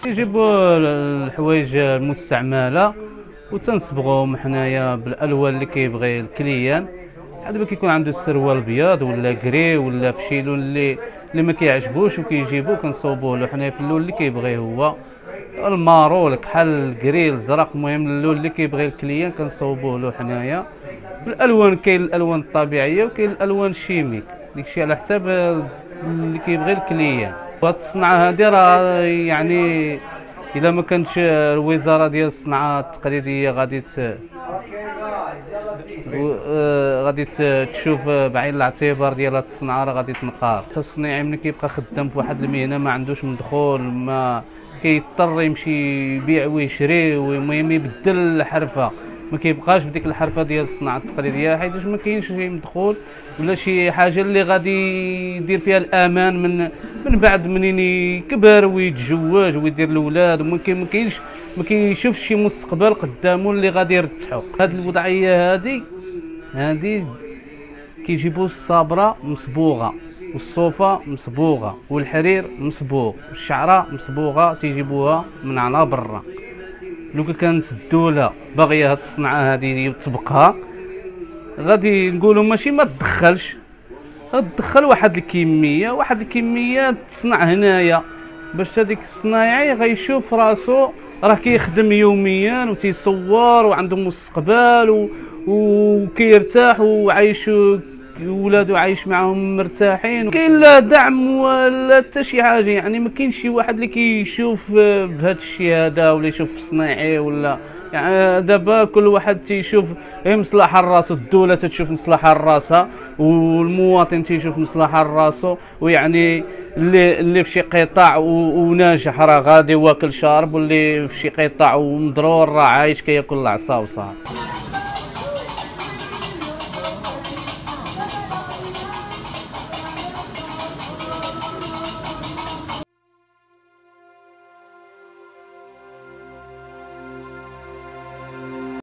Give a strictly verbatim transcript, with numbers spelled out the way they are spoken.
يجيبوا الحوايج المستعمله وتنصبغوهم حنايا بالالوان اللي كيبغي الكليان. بحال دابا كيكون عنده السروال ابيض ولا كري ولا في شي لون اللي اللي ما كيعجبوش وكيجيبوه كنصوبوه له حنايا في اللون اللي كيبغيه هو، المارو الكحل الكري الزرق، المهم اللون اللي كيبغي الكليان كنصوبوه له حنايا بالالوان. كاين الالوان الطبيعيه وكاين الالوان الشيميك، داكشي على حساب اللي كيبغي الكليان. وهاد الصنعه هادي راه يعني الا ما كانتش الوزاره ديال الصناعه التقليديه غادي ت... غادي تشوف بعين الاعتبار ديال هاد الصنعه راه غادي تنقار. التصنيعي ملي كيبقى خدام في واحد المهنه ما عندوش مدخول، ما كيضطر يمشي يبيع ويشري، والمهم يبدل الحرفه، ما كيبقاش في ديك الحرفه ديال الصناعه التقليديه حيت ما كاينش شي مدخول ولا شي حاجه اللي غادي يدير فيها الامان من من بعد منين يكبر ويتزوج ويدير الاولاد، وممكن ما كاينش ما كيشوفش شي مستقبل قدامه اللي غادي يرتاحوا. هذه الوضعيه هذه هذه كيجيبوا الصابره مصبوغه والصوفه مصبوغه والحرير مصبوغ والشعره مصبوغه، تيجيبوها من على برا. لو كانت الدوله باغيه هاد الصنعه هذه تطبقها غادي نقولوا ماشي ما تدخلش، غتدخل واحد الكميه واحد الكميه تصنع هنايا باش هذيك الصنايعي غيشوف راسو راه كيخدم يوميا وتيصور وعنده مستقبل و... وكيرتاح وعايش ولادو عايش معاهم مرتاحين، كاين لا دعم ولا حتى شي حاجه. يعني ما كاينش شي واحد اللي كيشوف بهذا الشيء هذا ولا يشوف صنايعي ولا يعني دابا كل واحد تيشوف مصلحه لراسو، الدوله تتشوف مصلحه لراسها والمواطن تيشوف مصلحه لراسو، ويعني اللي اللي في شي قطاع وناجح راه غادي واكل شارب، واللي في شي قطاع ومضرور راه عايش كياكل العصا وصافي.